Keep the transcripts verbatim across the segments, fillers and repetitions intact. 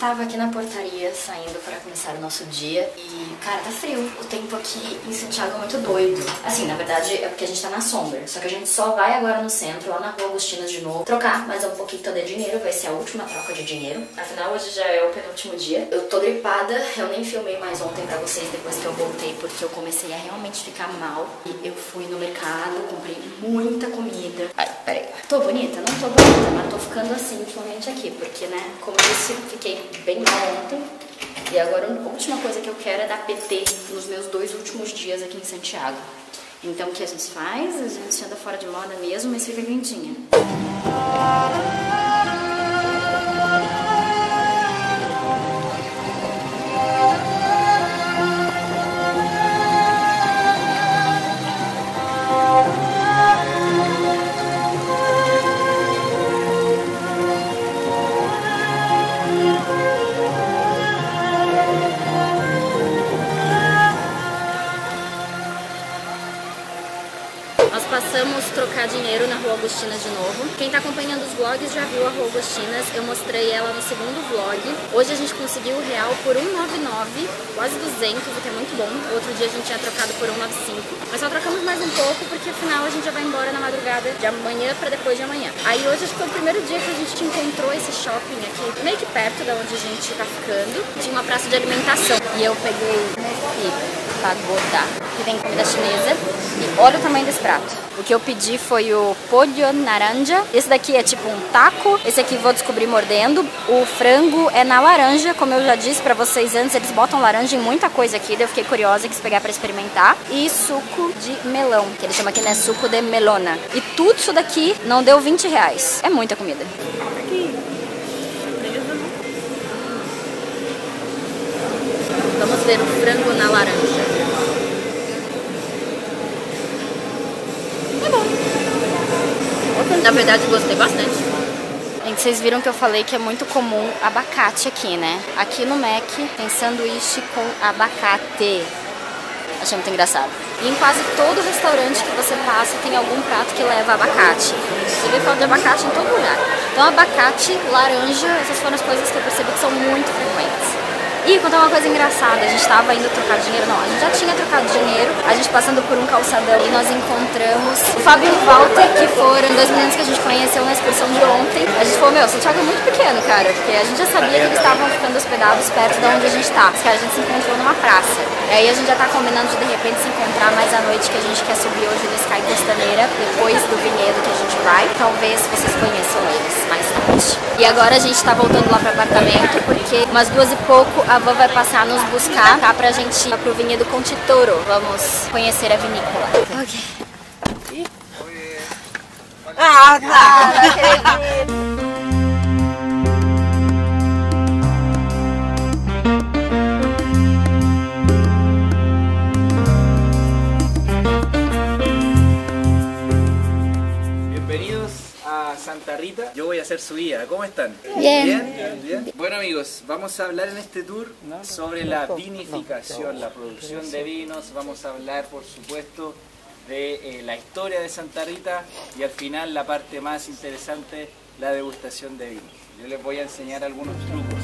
tava aqui na portaria, saindo para começar o nosso dia e, cara, tá frio. O tempo aqui em Santiago é muito doido. Assim, na verdade é porque a gente tá na sombra. Só que a gente só vai agora no centro, lá na Rua Agustinas de novo, trocar mais um pouquinho de dinheiro. Vai ser a última troca de dinheiro. Afinal, hoje já é o penúltimo dia. Eu tô gripada, eu nem filmei mais ontem pra vocês depois que eu voltei, porque eu comecei a realmente ficar mal. E eu fui no mercado, comprei muita comida. Ai, peraí. Tô bonita? Não tô bonita, mas tô ficando assim ultimamente aqui, porque, né, como eu disse, fiquei bem mal ontem. E agora a última coisa que eu quero é dar P T nos meus dois últimos dias aqui em Santiago. Então o que a gente faz? A gente anda fora de moda mesmo, mas fica lindinha. Passamos trocar dinheiro na Rua Agustinas de novo. Quem tá acompanhando os vlogs já viu a Rua Agustinas, eu mostrei ela no segundo vlog. Hoje a gente conseguiu o real por um real e noventa e nove, quase duzentos, o que é muito bom. Outro dia a gente tinha trocado por um real e noventa e cinco. Mas só trocamos mais um pouco porque afinal a gente já vai embora na madrugada de amanhã pra depois de amanhã. Aí hoje acho que foi o primeiro dia que a gente encontrou esse shopping aqui, meio que perto da onde a gente tá ficando. Tinha uma praça de alimentação e eu peguei esse pagoda, que vem comida chinesa. E olha o tamanho desse prato. O que eu pedi foi o pollo naranja. Esse daqui é tipo um taco. Esse aqui vou descobrir mordendo. O frango é na laranja, como eu já disse pra vocês antes, eles botam laranja em muita coisa aqui. Daí eu fiquei curiosa e quis pegar pra experimentar. E suco de melão, que eles chamam aqui, né, suco de melona. E tudo isso daqui não deu vinte reais. É muita comida. Vamos ver o frango na laranja. Na verdade, gostei bastante. Gente, vocês viram que eu falei que é muito comum abacate aqui, né? Aqui no Mac tem sanduíche com abacate. Achei muito engraçado. E em quase todo restaurante que você passa tem algum prato que leva abacate. Você vê falta de abacate em todo lugar. Então abacate, laranja, essas foram as coisas que eu percebi que são muito frequentes. E contar uma coisa engraçada, a gente tava indo trocar dinheiro, não, a gente já tinha trocado dinheiro, a gente passando por um calçadão e nós encontramos o Fábio e o Walter, que foram dois meninos que a gente conheceu na excursão de ontem. A gente falou, meu, Santiago é muito pequeno, cara, porque a gente já sabia que eles estavam ficando hospedados perto de onde a gente tá, que a gente se encontrou numa praça. E aí a gente já tá combinando de de repente se encontrar mais à noite, que a gente quer subir hoje no Sky Costaneira, depois do vinhedo que a gente vai. Talvez vocês conheçam eles mais tarde. E agora a gente tá voltando lá pro apartamento, porque umas duas e pouco a avó vai passar a nos buscar, tá? Pra gente ir pro vinhedo Conchitoro. Vamos conhecer a vinícola. Ok. Ah, não, não acredito. Santa Rita, yo voy a ser su guía. ¿Cómo están? Bien. Bien, bien. Bueno amigos, vamos a hablar en este tour sobre la vinificación, la producción de vinos. Vamos a hablar, por supuesto, de eh, la historia de Santa Rita y al final la parte más interesante, la degustación de vinos. Yo les voy a enseñar algunos trucos.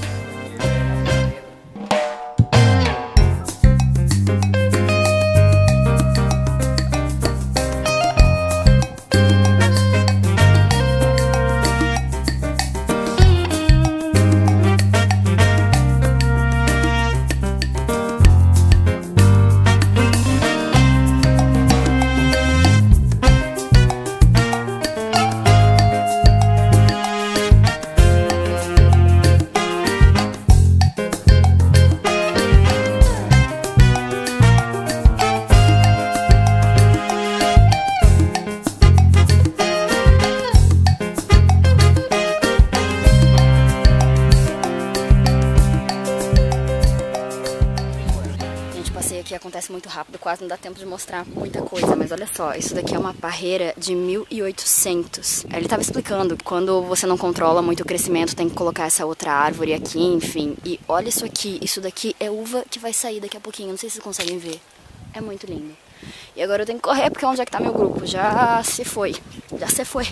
Acontece muito rápido, quase não dá tempo de mostrar muita coisa, mas olha só, isso daqui é uma parreira de mil e oitocentos. Ele estava explicando que quando você não controla muito o crescimento, tem que colocar essa outra árvore aqui, enfim. E olha isso aqui, isso daqui é uva que vai sair daqui a pouquinho, não sei se vocês conseguem ver. É muito lindo. E agora eu tenho que correr porque onde é que tá meu grupo? Já se foi, já se foi.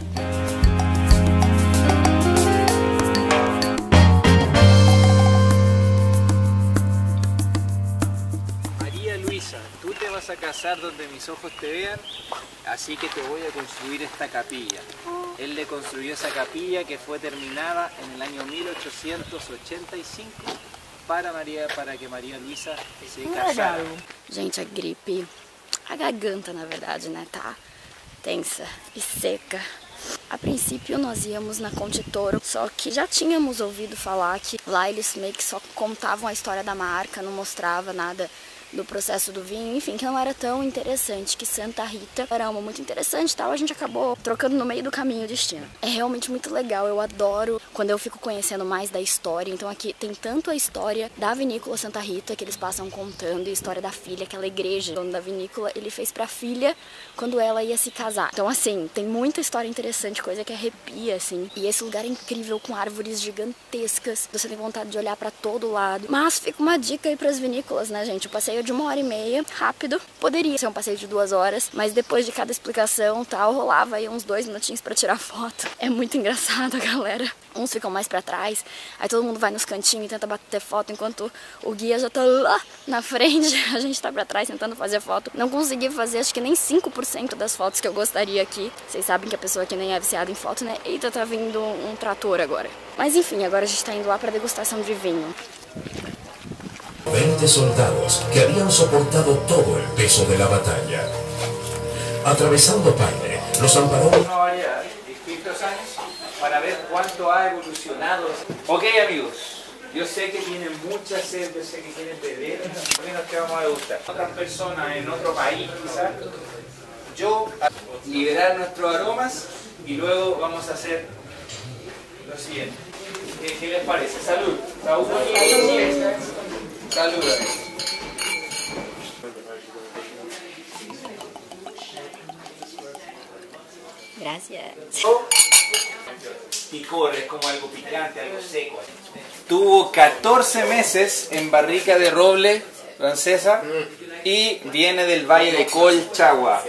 vas a casar donde mis ojos te vean, así que te voy a construir esta capilla. Él le construyó esa capilla que fue terminada en el año mil ochocientos ochenta e cinco para, Maria, para que Maria Luisa se casara. Gente, a gripe, a garganta na verdade, né, tá tensa e seca. A princípio nós íamos na Conte Toro, só que já tínhamos ouvido falar que lá eles meio que só contavam a história da marca, não mostrava nada do processo do vinho, enfim, que não era tão interessante, que Santa Rita era uma muito interessante e tal, a gente acabou trocando no meio do caminho o destino. É realmente muito legal, eu adoro quando eu fico conhecendo mais da história, então aqui tem tanto a história da vinícola Santa Rita, que eles passam contando, e a história da filha, aquela igreja, o dono da vinícola, ele fez pra filha quando ela ia se casar. Então assim, tem muita história interessante, coisa que arrepia, assim, e esse lugar é incrível, com árvores gigantescas, você tem vontade de olhar pra todo lado, mas fica uma dica aí pras vinícolas, né, gente, o passeio de uma hora e meia, rápido, poderia ser um passeio de duas horas, mas depois de cada explicação tal, rolava aí uns dois minutinhos pra tirar foto. É muito engraçado, a galera. Uns ficam mais pra trás, aí todo mundo vai nos cantinhos e tenta bater foto, enquanto o guia já tá lá na frente, a gente tá pra trás tentando fazer foto. Não consegui fazer, acho que nem cinco por cento das fotos que eu gostaria aqui. Vocês sabem que a pessoa que nem é viciada em foto, né? Eita, tá vindo um trator agora. Mas enfim, agora a gente tá indo lá pra degustação de vinho. veinte soldados que habían soportado todo el peso de la batalla. Atravesando Paine, los amparó Una variedad de distintos años para ver cuánto ha evolucionado. Ok, amigos, yo sé que tienen mucha sed, yo sé que quieren beber, menos que vamos a degustar. Otras personas en otro país, quizás. Yo, a liberar nuestros aromas y luego vamos a hacer lo siguiente. ¿Qué, qué les parece? Salud. Salud. Salud. Gracias. Picor, es como algo picante, algo seco. Tuvo catorce meses en barrica de roble francesa y viene del valle de Colchagua.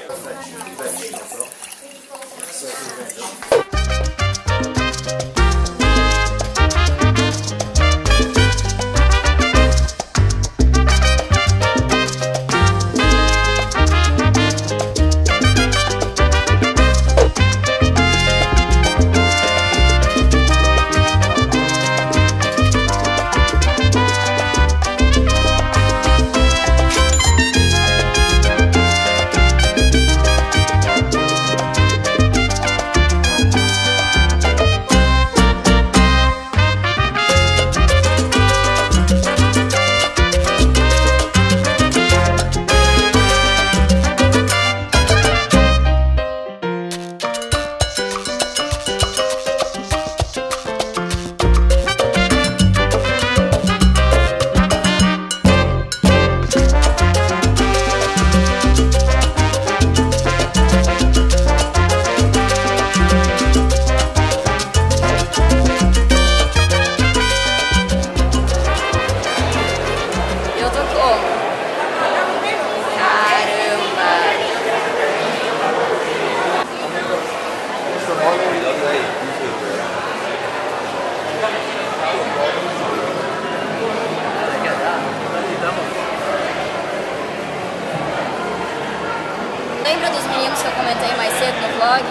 Lembra dos meninos que eu comentei mais cedo no vlog?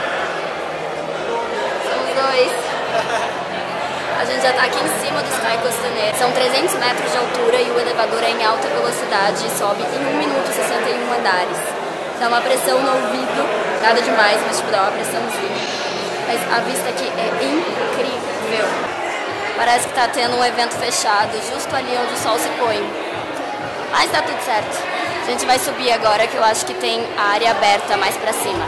São os dois. A gente já tá aqui em cima do Sky Costaneiro. São trezentos metros de altura e o elevador é em alta velocidade e sobe em um minuto sessenta e um andares. Dá uma pressão no ouvido, nada demais, mas tipo, dá uma pressãozinha. Mas a vista aqui é incrível. Parece que tá tendo um evento fechado justo ali onde o sol se põe. Mas tá tudo certo. A gente vai subir agora, que eu acho que tem a área aberta mais pra cima.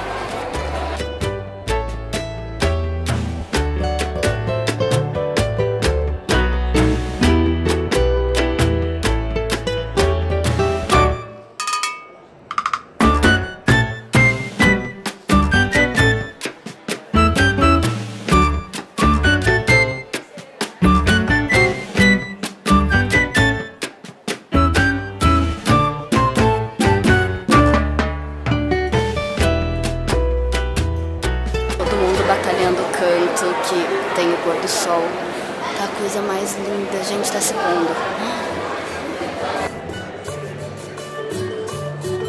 Batalhando o canto que tem o pôr do sol. Tá a coisa mais linda, a gente tá se pondo.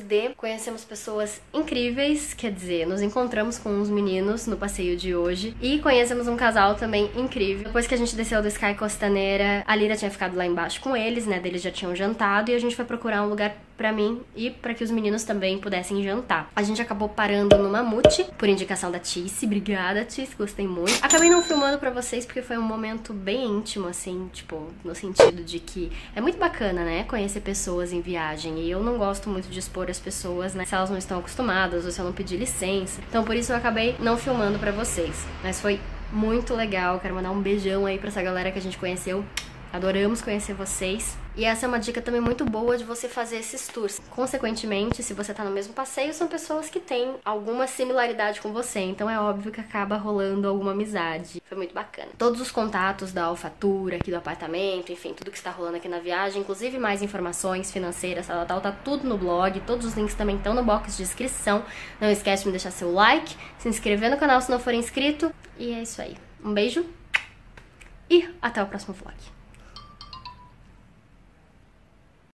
D, conhecemos pessoas incríveis, quer dizer, nos encontramos com uns meninos no passeio de hoje e conhecemos um casal também incrível. Depois que a gente desceu do Sky Costaneira, a Lira tinha ficado lá embaixo com eles, né, eles já tinham jantado e a gente foi procurar um lugar pra mim e pra que os meninos também pudessem jantar. A gente acabou parando no Mamute, por indicação da Tice. Obrigada, Tice, gostei muito. Acabei não filmando pra vocês porque foi um momento bem íntimo, assim, tipo, no sentido de que é muito bacana, né, conhecer pessoas em viagem e eu não gosto muito de expor as pessoas, né, se elas não estão acostumadas ou se eu não pedir licença. Então por isso eu acabei não filmando pra vocês. Mas foi muito legal, quero mandar um beijão aí pra essa galera que a gente conheceu. Adoramos conhecer vocês. E essa é uma dica também muito boa de você fazer esses tours. Consequentemente, se você tá no mesmo passeio, são pessoas que têm alguma similaridade com você. Então é óbvio que acaba rolando alguma amizade. Foi muito bacana. Todos os contatos da Alfatura, aqui do apartamento, enfim, tudo que está rolando aqui na viagem, inclusive mais informações financeiras, tal, tal, tá tudo no blog. Todos os links também estão no box de descrição. Não esquece de me deixar seu like, se inscrever no canal se não for inscrito. E é isso aí. Um beijo e até o próximo vlog.